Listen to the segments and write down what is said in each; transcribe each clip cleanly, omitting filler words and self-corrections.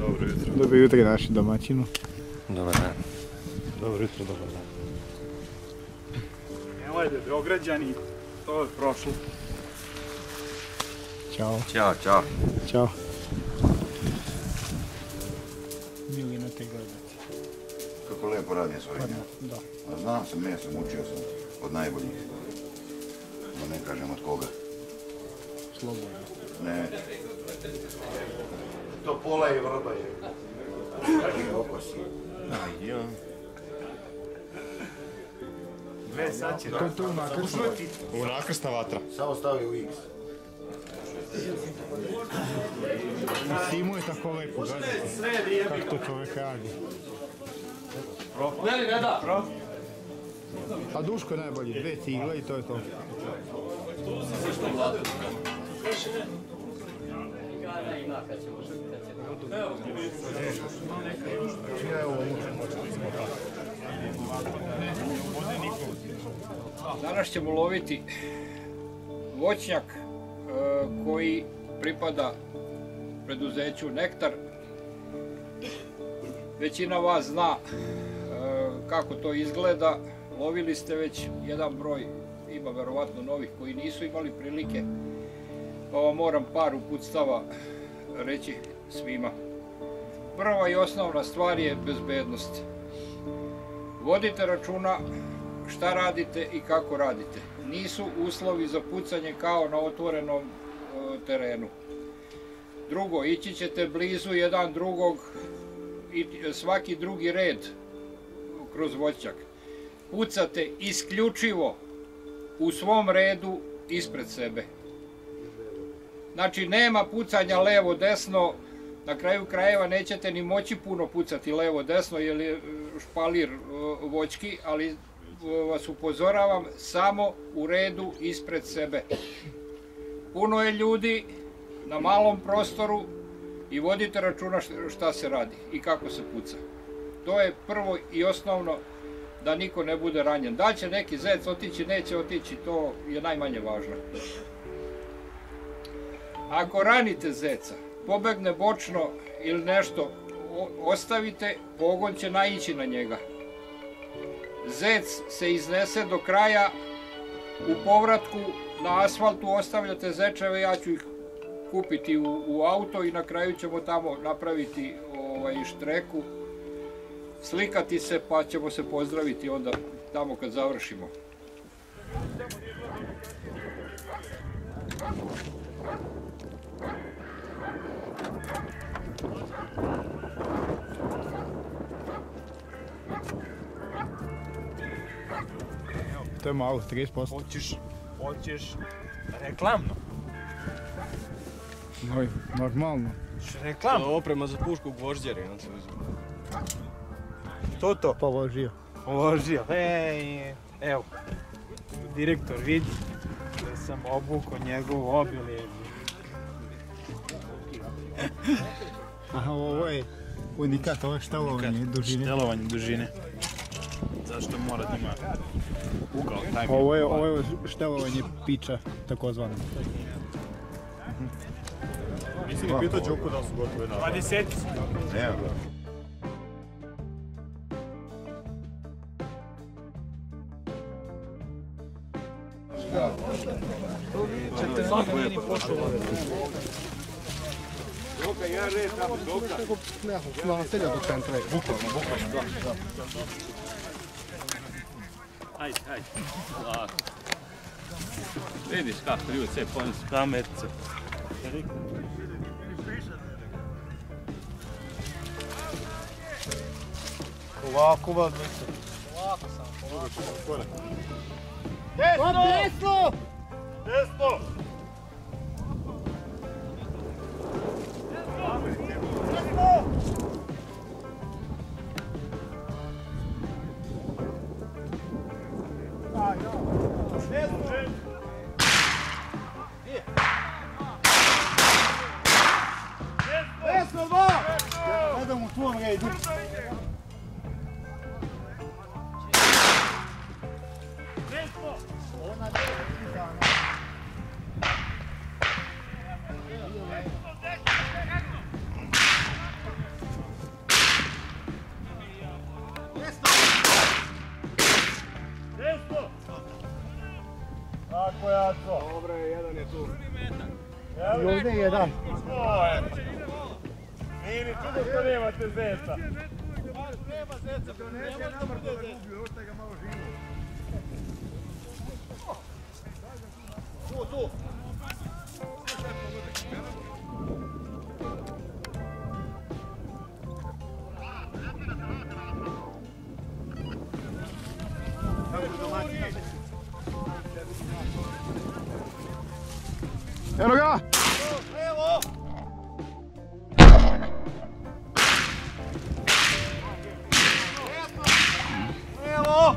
Dobro jutro. Dobro jutro našem domaćinu. Dobar dan. Dobro jutro, dobar dan. Evo ajde, Beograđani, to je prošlo. Ćao. Ćao, čao. Ćao. Milina te gledati. Kako lijepo radi svoj ime. Da. A znam sam, ja sam učio sam od najboljih. Da ne kažem od koga. Slobodno. Ne. To pola i vrba je. Kakvi okosi. Ajde. Dve sad će To je u nakrsta vatra. Samo stavi u X. Simu je tako lepo gledati. Kako to čovjek radi. Ne da. A Duško je najbolji, 2 cigle i to je to. Danas ćemo loviti voćnjak koji pripada preduzeću Nektar. Većina vas zna kako to izgleda. Lovili ste već jedan broj, ima verovatno novih koji nisu imali prilike, pa vam moram par uputstava reći svima. Prva i osnovna stvar je bezbednost. Vodite računa šta radite i kako radite. Nisu uslovi za pucanje kao na otvorenom terenu. Drugo, ići ćete blizu jedan drugog i svaki drugi red kroz voćnjak. Pucate isključivo u svom redu ispred sebe. Znači nema pucanja levo-desno, na kraju krajeva nećete ni moći puno pucati levo-desno jer je špalir voćki, ali vas upozoravam samo u redu ispred sebe. Puno je ljudi na malom prostoru i vodite računa šta se radi i kako se puca. To je prvo i osnovno, da niko ne bude ranjen. Da li će neki zec otići, neće otići, to je najmanje važno. Ako ranite zeca, pobegne bočno ili nešto ostavite, pogon će naići na njega. Zec se iznese do kraja, u povratku na asfaltu ostavljate zečeve, ja ću ih kupiti u auto i na kraju ćemo tamo napraviti štreku, slikati se pa ćemo se pozdraviti onda tamo kad završimo. To je malo, 30%. Hoćeš reklamno? Oj, normalno. Reklamno? Oprema za pušku gvožđere. To. Položio. Položio. Evo, direktor vidi da sam obukao njegov obilje. Aha, ovo je unikat, ovo je štelovanje dužine. Štelovanje dužine. Zašto mora da ima ugao taj? Ovo je štelovanje piča, takozvano. Nisi ni pitao Đoku da su gotove na... 20. Evo. Ćete svako jedni poštovati. Đoka, ja red tamo, Đoka. Naselja do centra je. Bukvalno, da. Ajde. Lako. Vidiš kako ljudi sve ponesi. Kamerce. Ovako vam mislim. Ovako samo. Desno! Desno! Desno, dva! Gledam u tvom redu. pojaco. Dobro je, jedan je tu. I ovdje je jedan. Nije ni čudo što nemate zeca. Nema zeca, donese namrto da gubi, ostaje ga malo živo. Tu. Eno ga! Evo! Evo!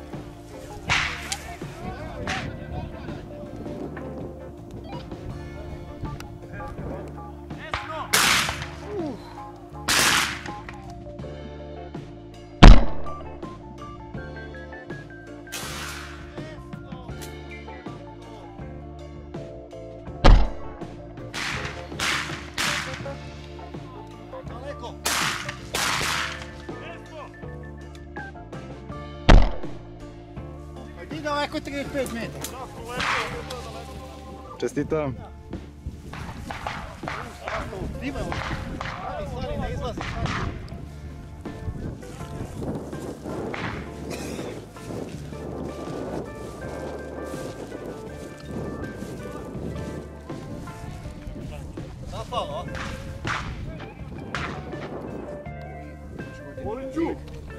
Daleko 35 metara. Čestitam. Stvari ne izlazi. Zapalo. Volim čuk.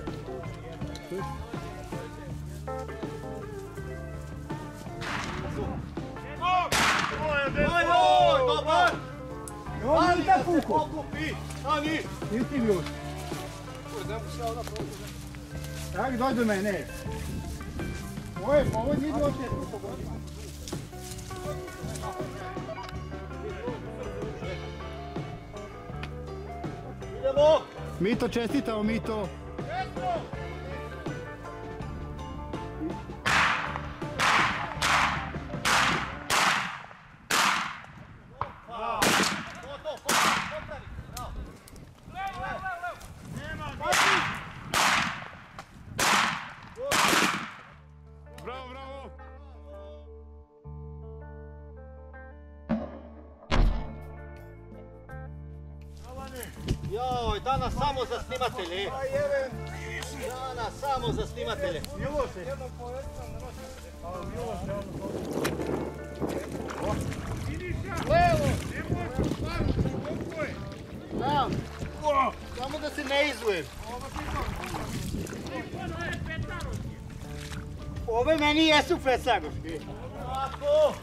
Dobar! On nije da puko! Okupi! Ani! Nisi mi još. Tak, dođi do mene. Ovo nije bilo četko. Idemo! Mito, čestitamo Mito! Čestno! Joj, danas samo za snimatelje. Danas samo za snimatelje. Levo! Znam. Samo da se ne izujem. Ove meni jesu pecagoški. Tako.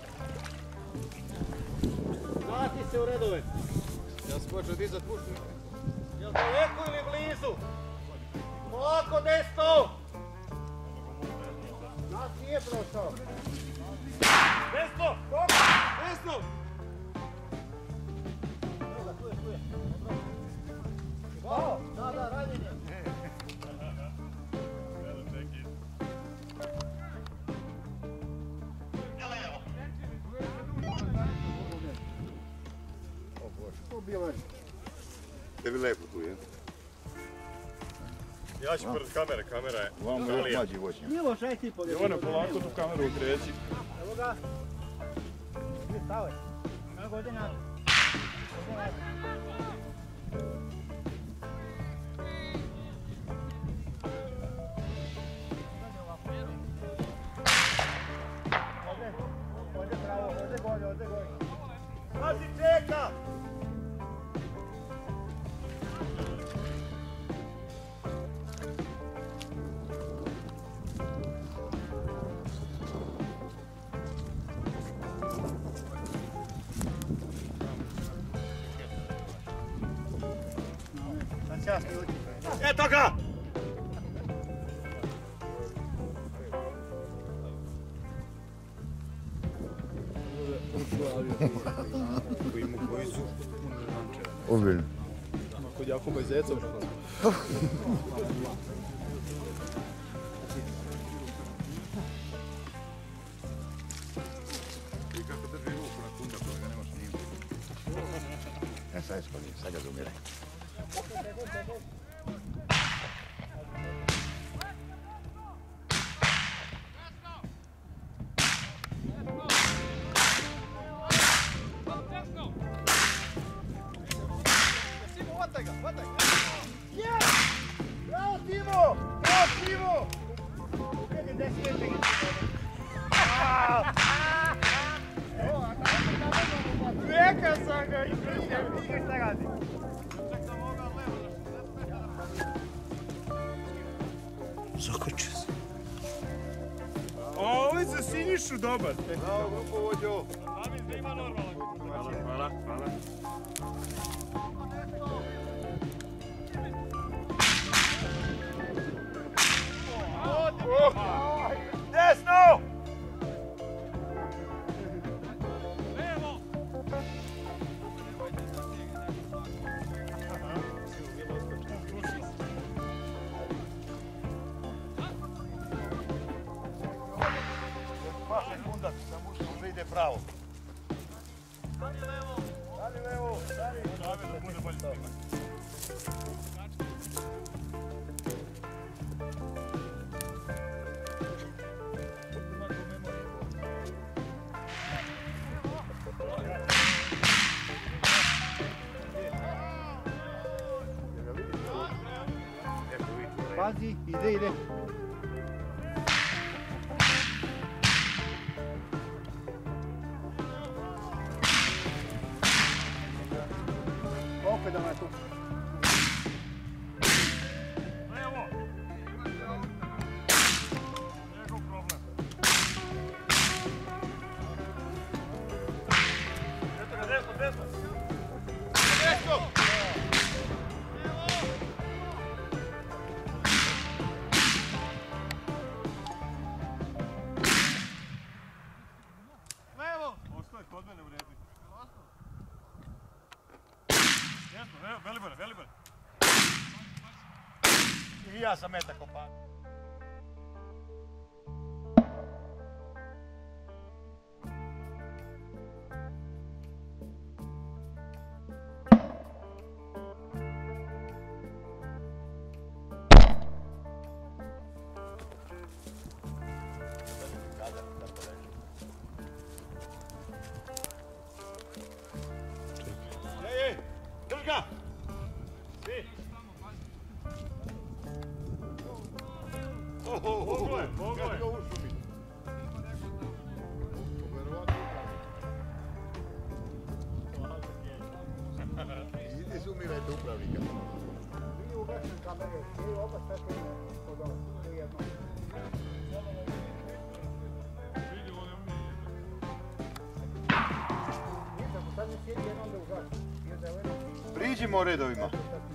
Vrati se u redove. Ja sam počeo dizat pušku. Jel daleko ili blizu? Polako desno! Nas nije prošao. Desno! Desno! Tu je. Wow! Da, ranjenje. Tebi lepo tu, je? Ja ću pred kamera je. Vam mlađi voćnja. Miloš, aj ti pobjedi. Jovane, polako tu kameru okreći. Evo ga. Mi stavaj. Evo godina. Ovdje pravo, ovdje goj. Pazi, čeka! Eto ga! Koji su? Ozbiljno. Kod Jakoba i Zeca. I kako drži ruku na kunda koga nemaš snimati. Ne, sad ga zumire. hvataj ga! Yes! Bravo Timo! Bravo Timo! Uvijek je 10 Rekao sam ga, vidi šta radi. Zakočio se. Ovo je za Sinišu dobar. Bravo grupovođo. Hvala. Desno! Dva sekunda, samo što ide pravo. Stani levo, stani. Da bude bolje stigma. Pazi, ide. Opet da me tu. Evo. Njegov problem. Eto ga, desno. Desno! Kod mene u redu. Jasno, Velibor. I ja sam metak opad. Drž ga! Svi! Moglo je! Idi sumirajte upravnika. Vi ugašen kamere, vi oba stepenje od ovo, to je jedno. Ako sad ne sjedi jedno, onda ugašen. Priđimo redovima.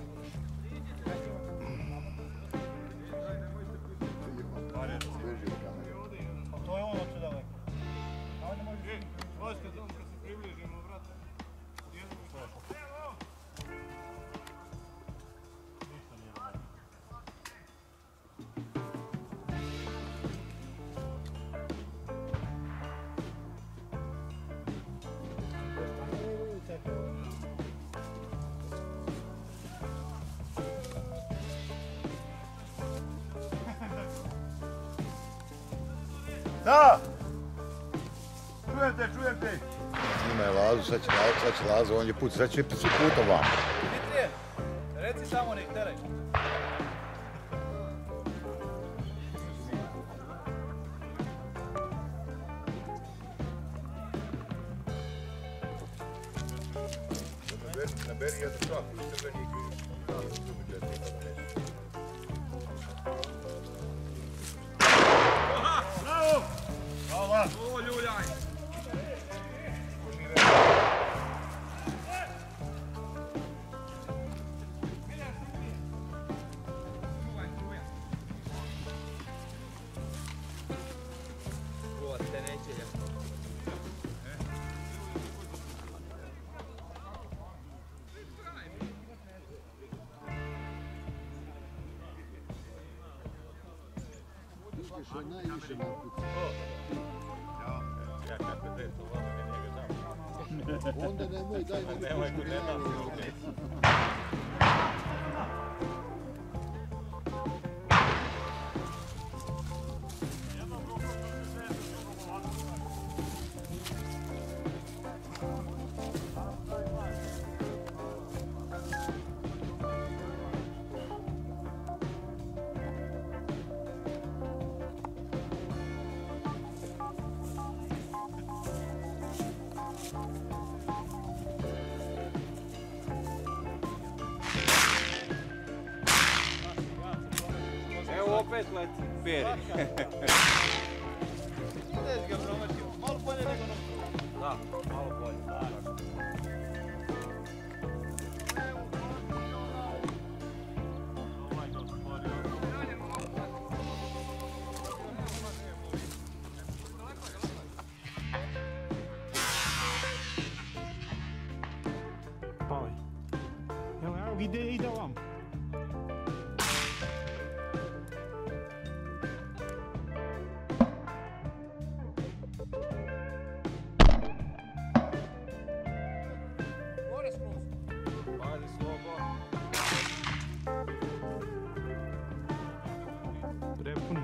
To je ono što daleko. A ne možeš... Vojska, kad se približimo, vrata. Ništa nije dobro. Da! Čujem te! Ima je Lazu, sad će Lazu, on je put, sad će svi puta vam. Dimitrije, reci samo nek teraj. Naberi jednu šaku, crvenik i... Bravo! Hvala! O, ljuljaj! Što najviše napuca. Ja kako te to vode, njega znam. Onda nemoj, daj na Nemoj kod ne dam se. opet leti. Peri. Ideš ga promašio, malo bolje nego nogu. Da, malo bolje. Pali. Evo, ide vam. Ajde, slobo. Prepun.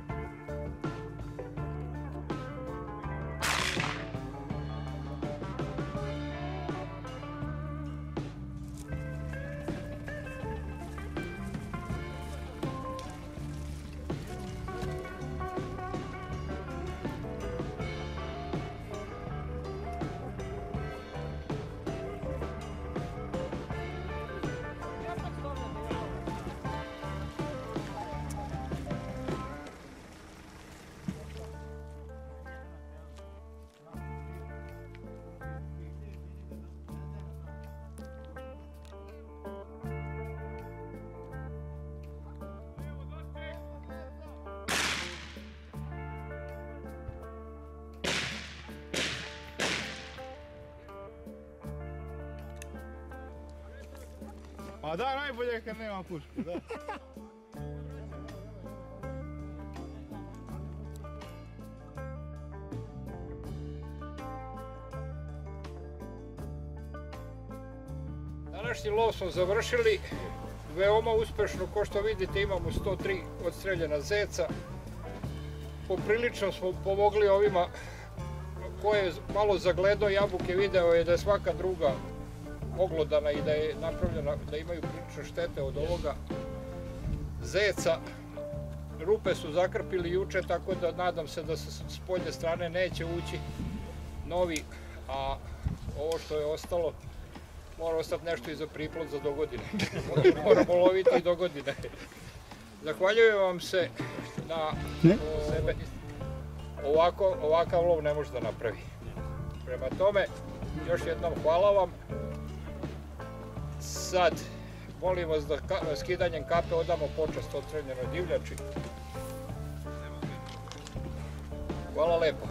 Pa da, najbolje kad nema pušku, da. Današnji lov smo završili, veoma uspešno, ko što vidite imamo 103 odstreljena zeca. Poprilično smo pomogli ovima ko je malo zagledao jabuke, video je da je svaka druga oglodana i da je napravljena, da imaju prilično štete od ovoga zeca. Rupe su zakrpili juče, tako da nadam se da se s polje strane neće ući novi, a ovo što je ostalo mora ostati nešto i za priplod za dogodine. Moramo loviti i dogodine. Zahvaljujem vam se na sebe. Ovakav lov ne može da napravi. Prema tome, još jednom hvala vam. Sad, molim vas da skidanjem kape odamo počast odstreljenoj divljači. Hvala lepo.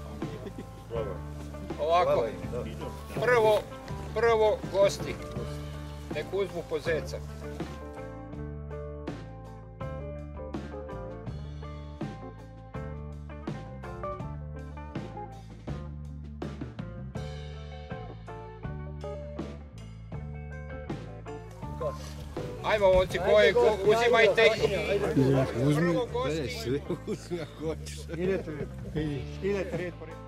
Ovako, prvo gosti, nek uzmu po zeca. Ajmo, momci, uzimajte. Uzmi, Prvo gosti. sve uzmi ako hoćeš. Idete red po red.